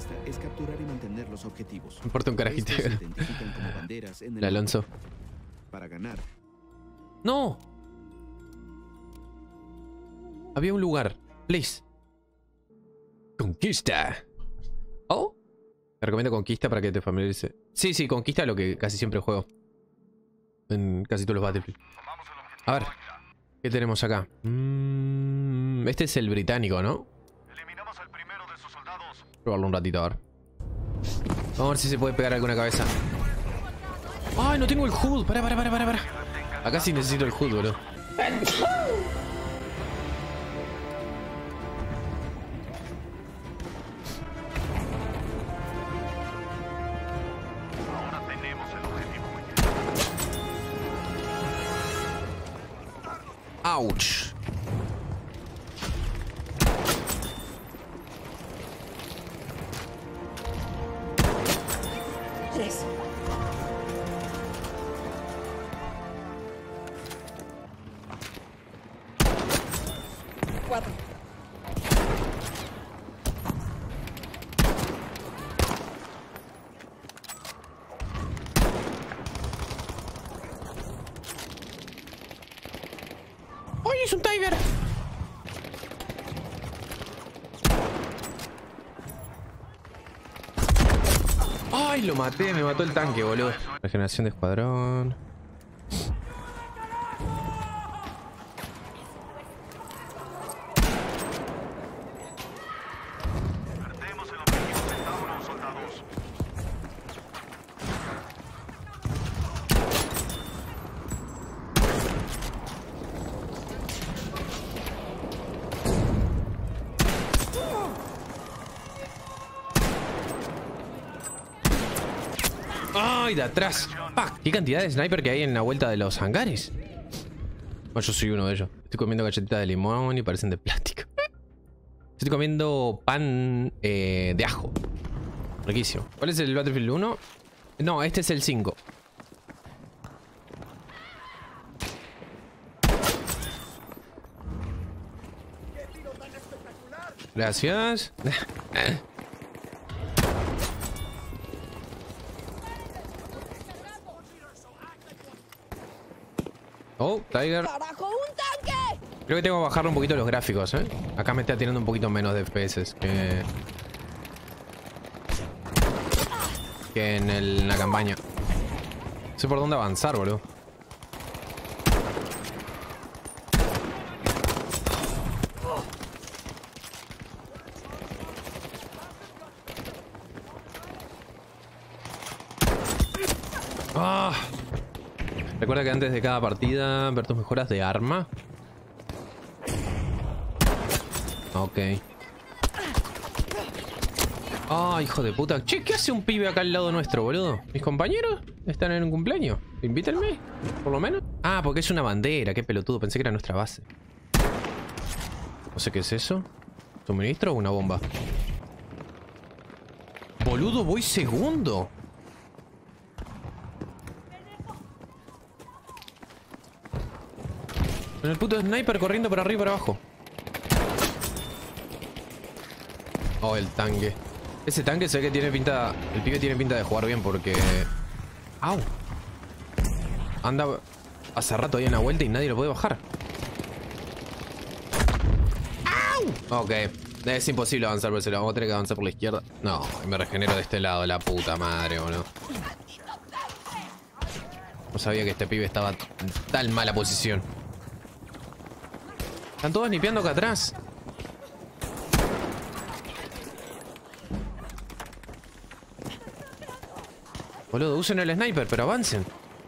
conquista es capturar y mantener los objetivos. Me importa un carajito. Estos se identifican como banderas en el El Alonso. mapa. Para ganar, ¡No! Había un lugar. Please. Conquista. ¿Oh? Te recomiendo Conquista para que te familiarices. Sí, sí, Conquista es lo que casi siempre juego. En casi todos los Battlefield. A ver. ¿Qué tenemos acá? Este es el británico, ¿no? Eliminamos al primero de sus soldados. Probarlo un ratito, a ver. Vamos a ver si se puede pegar alguna cabeza. ¡Ay, no tengo el HUD! Para. Acá sí necesito el HUD, boludo. Ahora tenemos el objetivo. ¡Auch! Tres. Cuatro. ¡Ay, es un Tiger! ¡Ay, lo maté! Me mató el tanque, boludo. Regeneración de escuadrón. Perdemos el objetivo Centauro, soldados. ¡Ay, de atrás! ¡Fuck! ¿Qué cantidad de sniper que hay en la vuelta de los hangares? Bueno, yo soy uno de ellos. Estoy comiendo galletitas de limón y parecen de plástico. Estoy comiendo pan de ajo. Riquísimo. ¿Cuál es el Battlefield 1? No, este es el 5. Gracias. Oh, Tiger. ¡Carajo, un tanque! Creo que tengo que bajarle un poquito los gráficos, ¿eh? Acá me está tirando un poquito menos de FPS que en la campaña. No sé por dónde avanzar, boludo. ¡Ah! Recuerda que antes de cada partida ver tus mejoras de arma. Ok. Ah, hijo de puta. Che, ¿qué hace un pibe acá al lado nuestro, boludo? ¿Mis compañeros están en un cumpleaños? Invítenme, por lo menos. Ah, porque es una bandera. Qué pelotudo. Pensé que era nuestra base. No sé qué es eso. ¿Suministro o una bomba? Boludo, voy segundo. En el puto sniper corriendo por arriba y por abajo. Oh, el tanque. Ese tanque se ve que tiene pinta... El pibe tiene pinta de jugar bien porque... ¡Au! Anda hace rato ahí en la vuelta y nadie lo puede bajar. ¡Au! Ok. Es imposible avanzar por ese lado. Vamos a tener que avanzar por la izquierda. No, me regenero de este lado. La puta madre, boludo. No sabía que este pibe estaba en tan mala posición. Están todos nipeando acá atrás. Boludo, usen el sniper, pero avancen.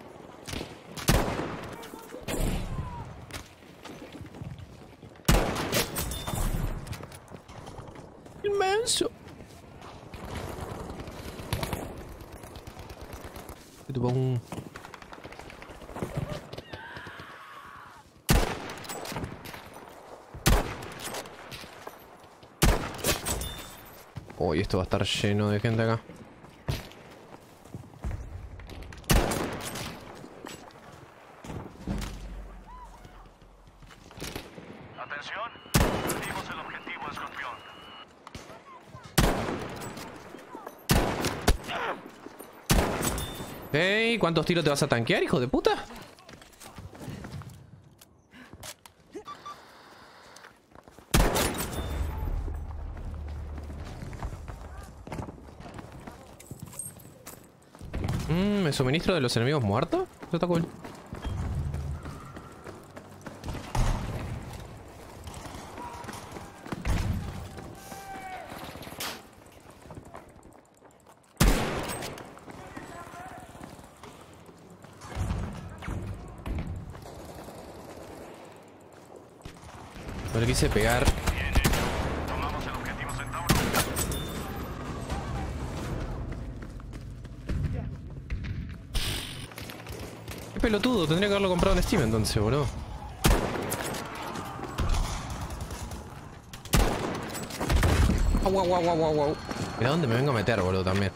Inmenso. Te pongo un... Uy, esto va a estar lleno de gente acá. Atención, perdimos el objetivo, escorpión. ¿Cuántos tiros te vas a tanquear, hijo de puta? ¿Me suministro de los enemigos muertos? Eso está cool. No le quise pegar. Bien hecho. Tomamos el objetivo Centauro. Qué pelotudo, tendría que haberlo comprado en Steam entonces, boludo. Wow. Mira dónde me vengo a meter, boludo, también.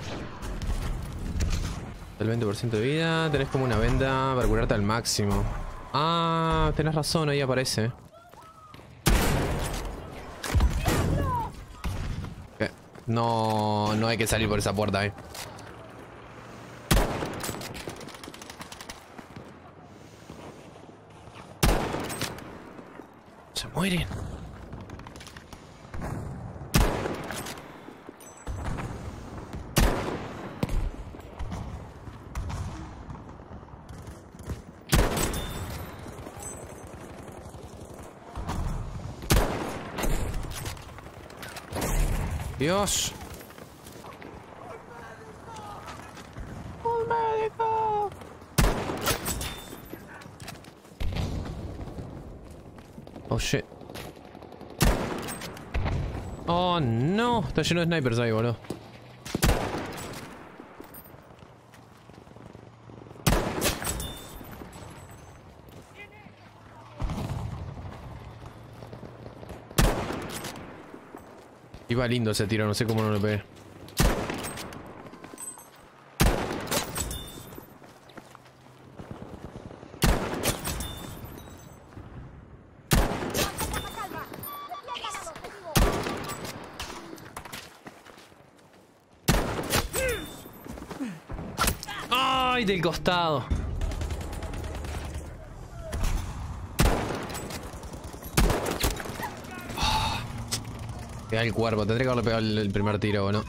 El 20% de vida, tenés como una venda para curarte al máximo. Ah, tenés razón, ahí aparece. No hay que salir por esa puerta, Se mueren. Dios. Un médico. Oh shit. Oh no, está lleno de snipers ahí, boludo. Iba lindo ese tiro, no sé cómo no lo pegué. ¡Ay, del costado! Pega el cuerpo, tendré que haberle pegado el primer tiro, ¿o no?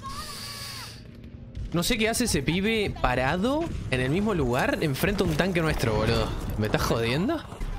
No sé qué hace ese pibe parado en el mismo lugar enfrente a un tanque nuestro, boludo. ¿Me estás jodiendo?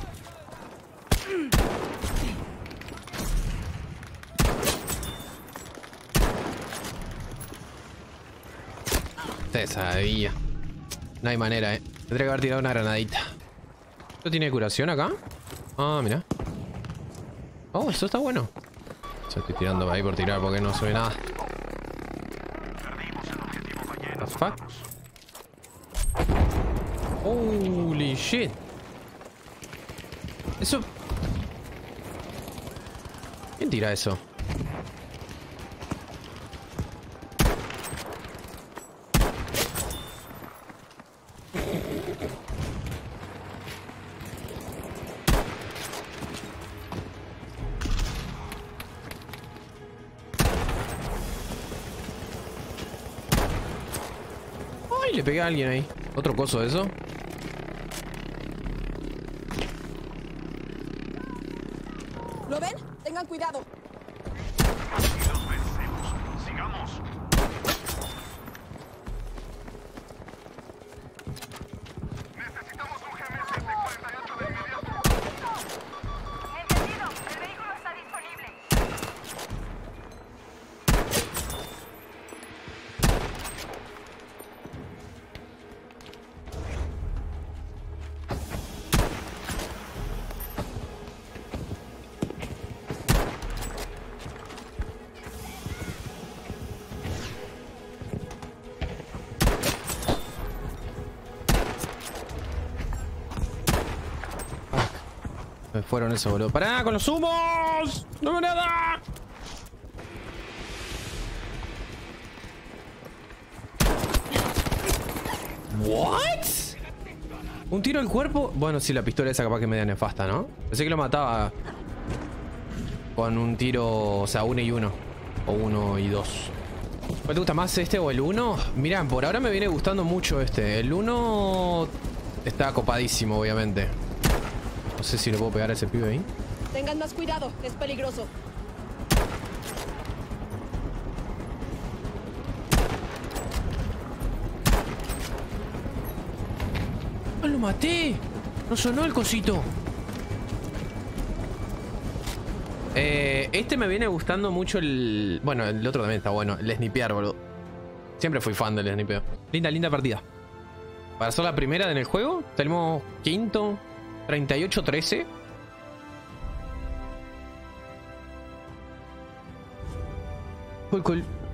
Te sabía. No hay manera, Tendría que haber tirado una granadita. ¿Esto tiene curación acá? Ah, mira. Oh, esto está bueno. Estoy tirando ahí por tirar porque no se ve nada. Perdimos el objetivo ballena. What the fuck? Holy shit. Eso... ¿Quién tira eso? Le pegué a alguien ahí. ¿Otro coso de eso? ¿Lo ven? Tengan cuidado. Y los vencemos. Sigamos. Necesitamos un GMS T-48 de inmediato. Entendido. El vehículo está disponible. Me fueron eso, boludo. ¡Pará con los humos! ¡No veo nada! ¿What? ¿Un tiro al cuerpo? Bueno, sí, la pistola esa capaz que media nefasta, ¿no? Pensé que lo mataba con un tiro, o sea, 1 y 1. O 1 y 2. ¿Cuál te gusta más, este o el 1? Mirá, por ahora me viene gustando mucho este. El 1 está copadísimo, obviamente. No sé si le puedo pegar a ese pibe ahí. Tengan más cuidado, es peligroso. ¡Ah, lo maté! No sonó el cosito. Este me viene gustando mucho el... Bueno, el otro también está bueno. El snipear, boludo. Siempre fui fan del snipeo. Linda partida. Para ser la primera en el juego, tenemos quinto, 38-13. Cool.